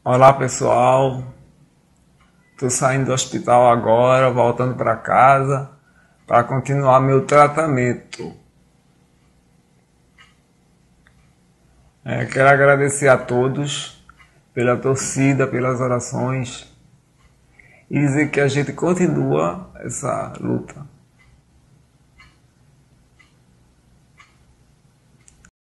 Olá pessoal, estou saindo do hospital agora, voltando para casa para continuar meu tratamento. Quero agradecer a todos pela torcida, pelas orações e dizer que a gente continua essa luta.